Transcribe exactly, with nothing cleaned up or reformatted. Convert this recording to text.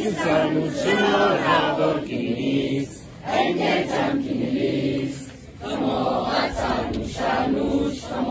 Sanu Shino Havo Kinis, and get Jam Kinis. Come on, Sanu Shanu,